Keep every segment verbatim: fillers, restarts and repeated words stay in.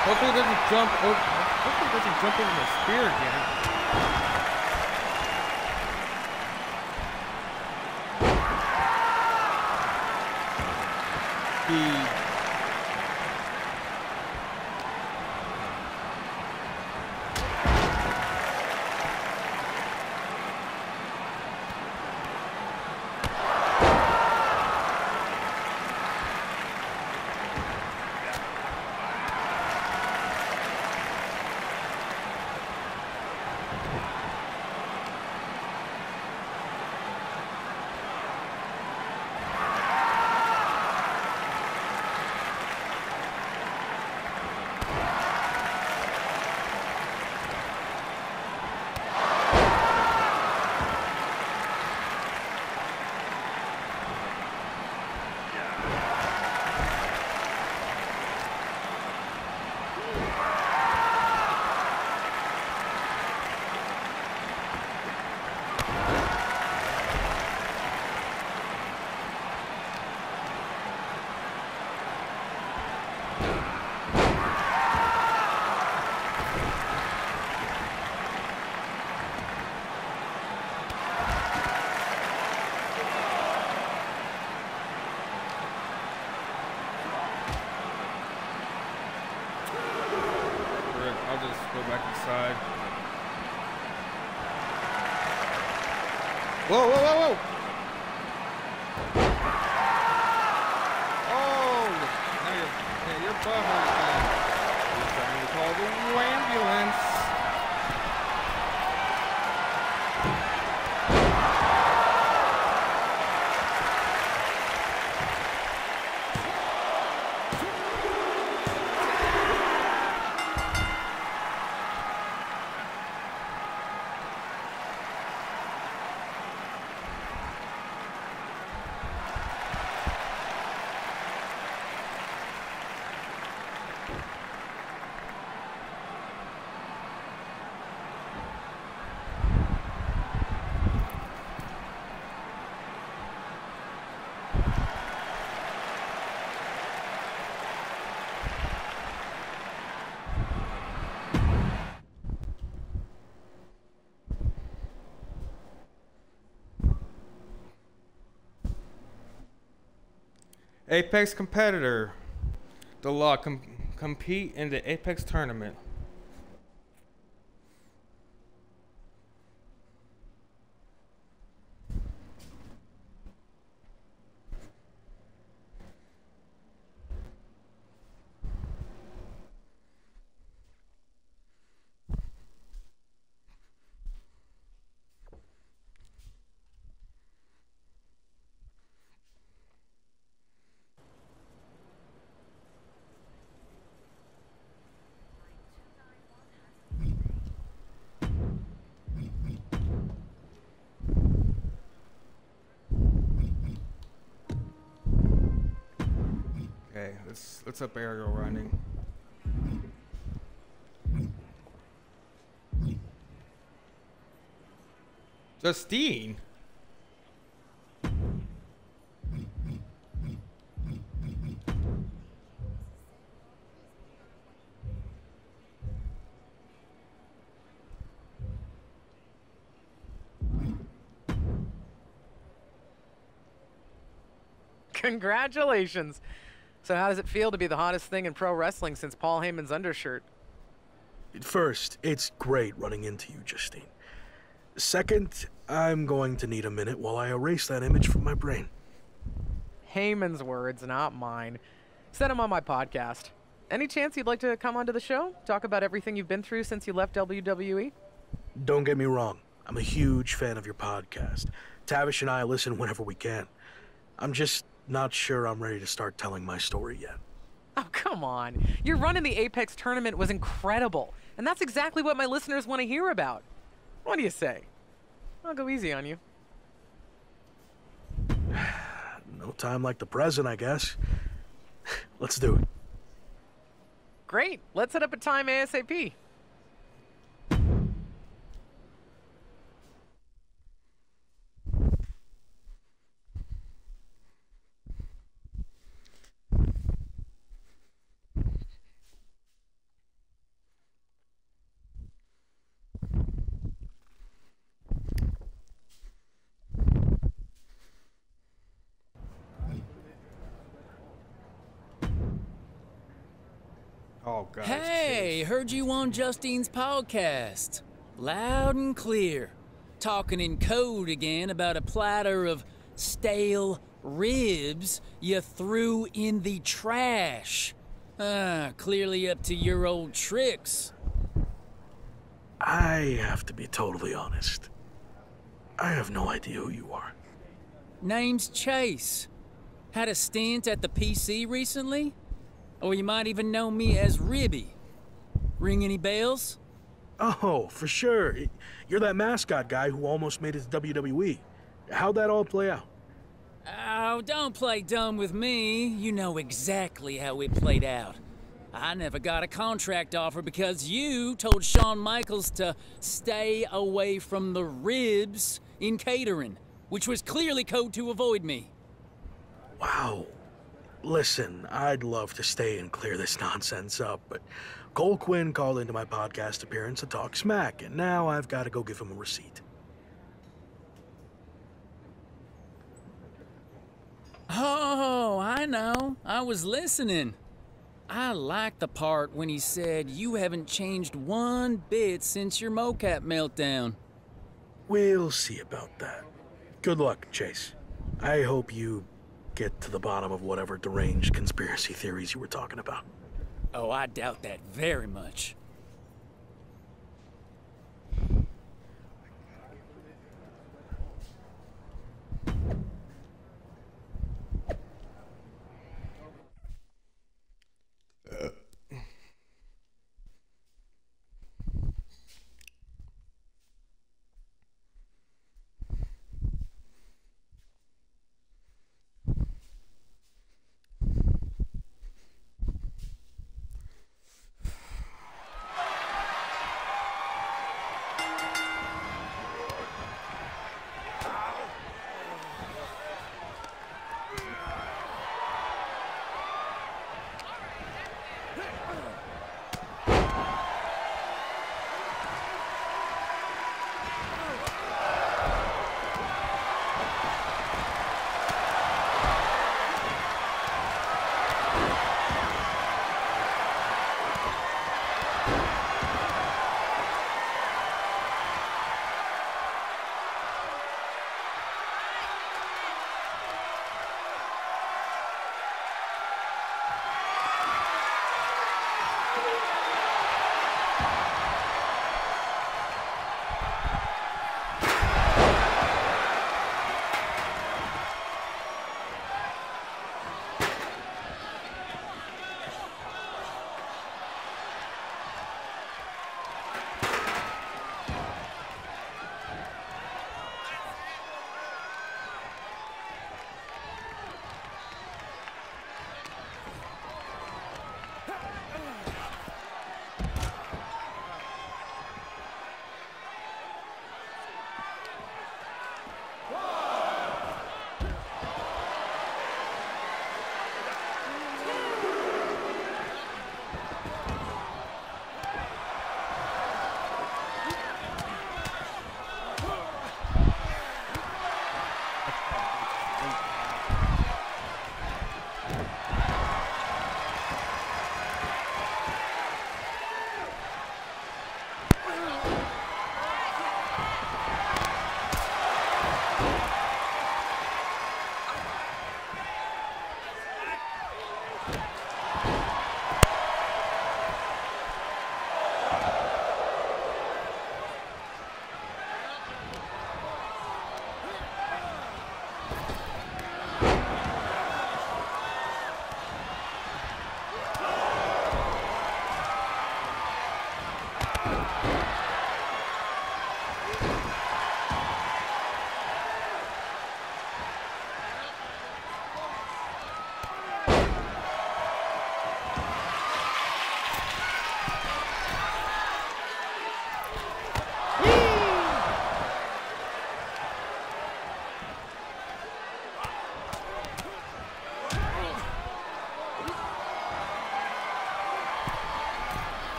Hopefully it doesn't jump over. Hopefully it doesn't jump over the spear again. The Whoa, whoa, whoa, whoa! Oh! Now you're, yeah, you're buffering again. You're trying to call the ambulance. Apex competitor. The law com compete in the Apex tournament. Okay, let's let's up aerial running. Justine. Congratulations. So how does it feel to be the hottest thing in pro wrestling since Paul Heyman's undershirt? First, it's great running into you, Justine. Second, I'm going to need a minute while I erase that image from my brain. Heyman's words, not mine. Said him on my podcast. Any chance you'd like to come onto the show? Talk about everything you've been through since you left W W E? Don't get me wrong. I'm a huge fan of your podcast. Tavish and I listen whenever we can. I'm just not sure I'm ready to start telling my story yet. Oh, come on. Your run in the Apex tournament was incredible, and that's exactly what my listeners want to hear about. What do you say? I'll go easy on you. No time like the present, I guess. Let's do it. Great. Let's set up a time ASAP. Oh, God. Hey, heard you on Justine's podcast. Loud and clear. Talking in code again about a platter of stale ribs you threw in the trash. Ah, clearly up to your old tricks. I have to be totally honest. I have no idea who you are. Name's Chase. Had a stint at the P C recently? Or you might even know me as Ribby. Ring any bells? Oh, for sure. You're that mascot guy who almost made it to W W E. How'd that all play out? Oh, don't play dumb with me. You know exactly how it played out. I never got a contract offer because you told Shawn Michaels to stay away from the ribs in catering, which was clearly code to avoid me. Wow. Listen, I'd love to stay and clear this nonsense up, but Cole Quinn called into my podcast appearance to talk smack, and now I've got to go give him a receipt. Oh, I know. I was listening. I liked the part when he said you haven't changed one bit since your mocap meltdown. We'll see about that. Good luck, Chase. I hope you get to the bottom of whatever deranged conspiracy theories you were talking about. Oh, I doubt that very much.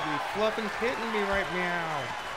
be fluffing hitting me right now.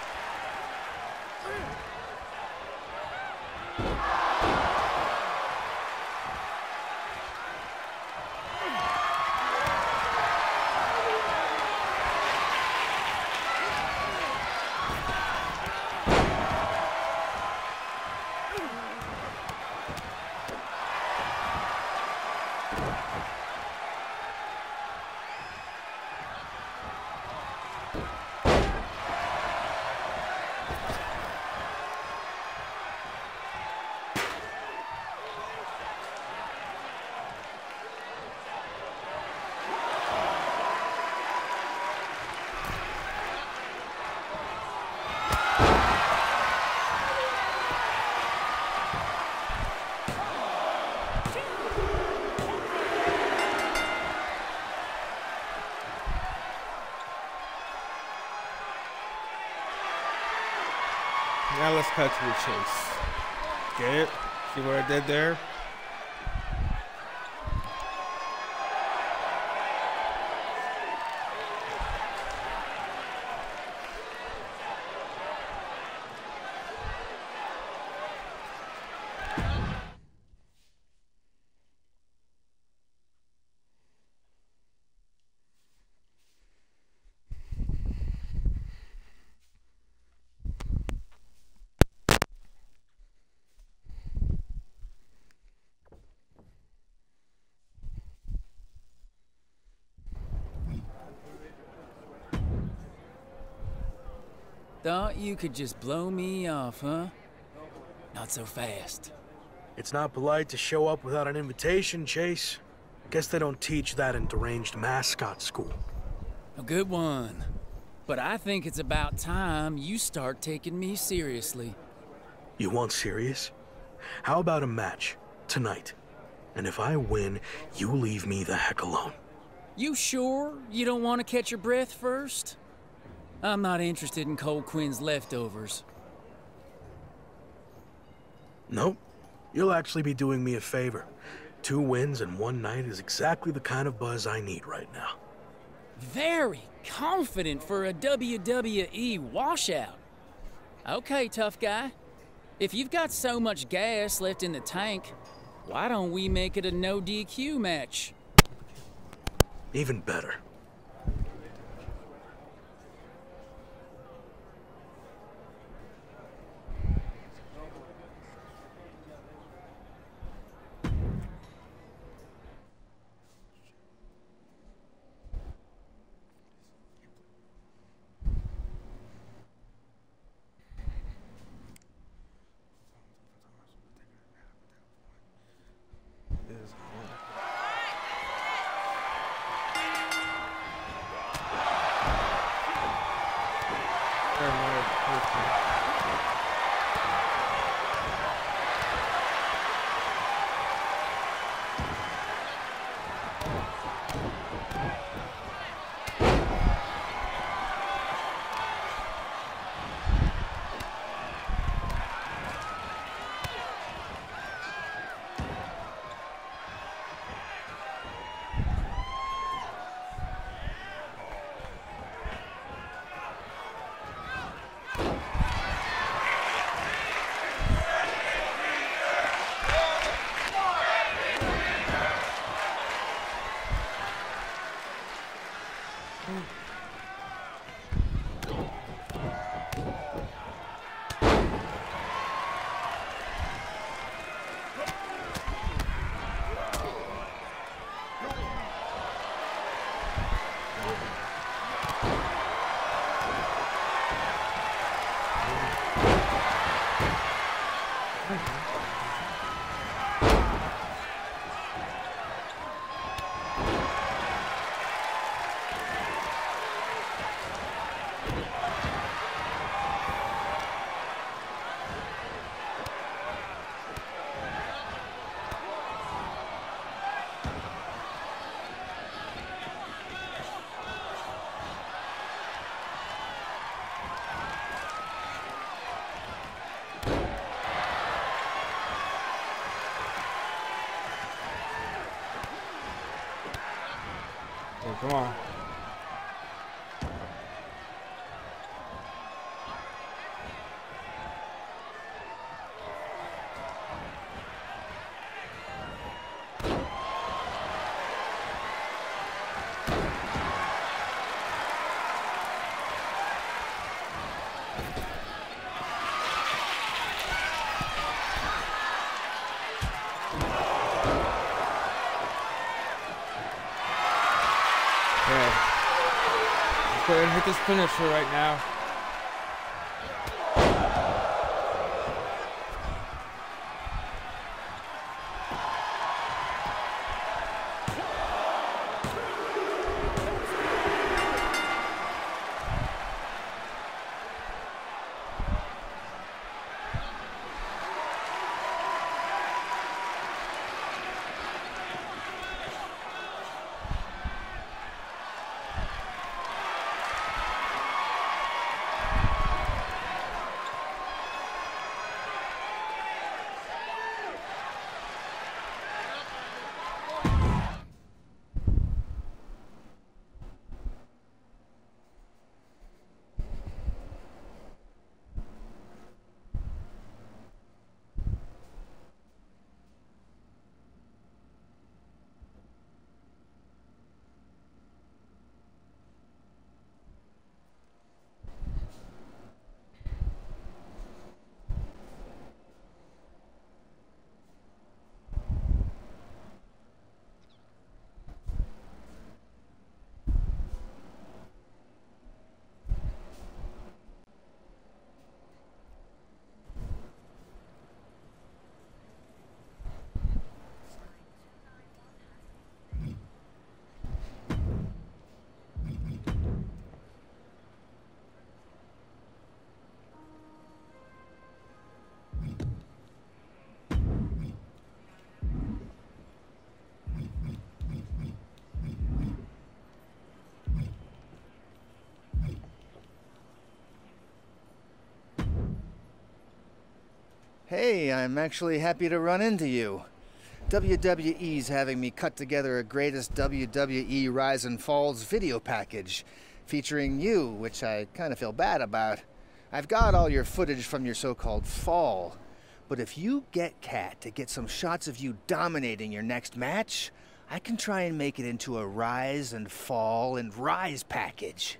Now let's cut to the chase. Get it? See what I did there? Thought you could just blow me off, huh? Not so fast. It's not polite to show up without an invitation, Chase. Guess they don't teach that in deranged mascot school. A good one. But I think it's about time you start taking me seriously. You want serious? How about a match tonight? And if I win, you leave me the heck alone. You sure you don't want to catch your breath first? I'm not interested in Cole Quinn's leftovers. Nope. You'll actually be doing me a favor. Two wins in one night is exactly the kind of buzz I need right now. Very confident for a W W E washout. Okay, tough guy. If you've got so much gas left in the tank, why don't we make it a no D Q match? Even better. Come on. ahead and hit this finisher right now. Hey, I'm actually happy to run into you. W W E's having me cut together a greatest W W E Rise and Falls video package featuring you, which I kind of feel bad about. I've got all your footage from your so-called fall, but if you get Kat to get some shots of you dominating your next match, I can try and make it into a Rise and Fall and Rise package.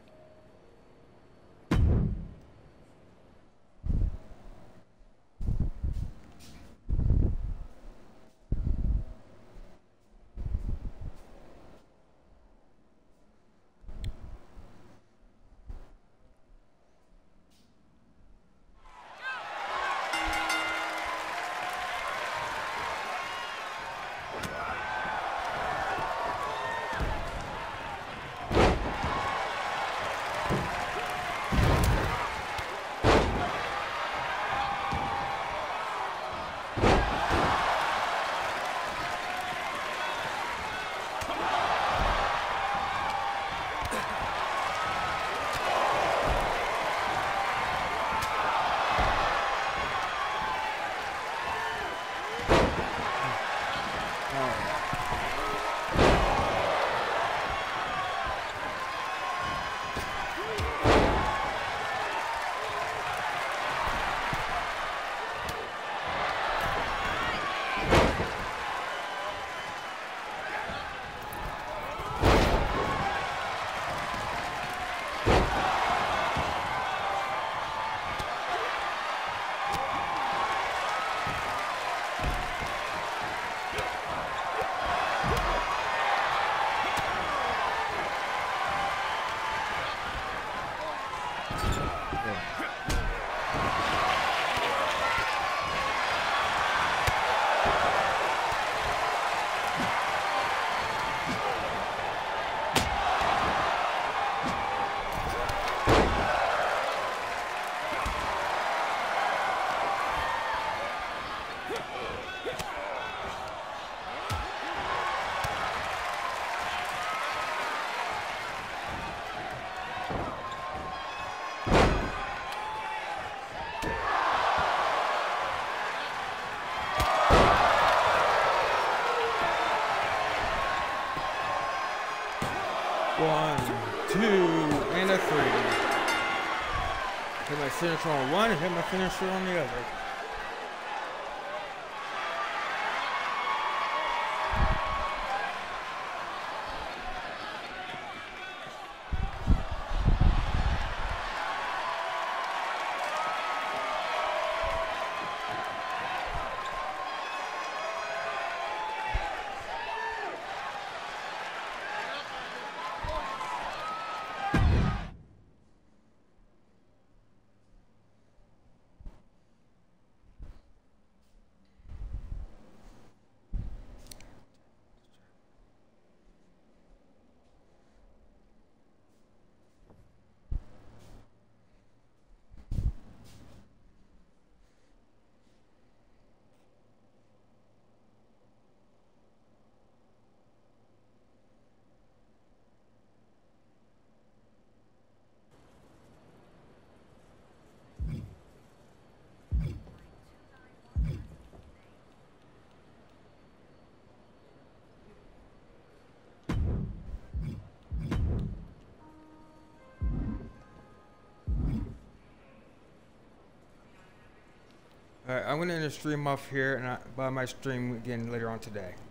One, two, and a three. Hit my signature on one and hit my finisher on the other. All right, I'm going to end the stream off here, and I, but I might stream again later on today.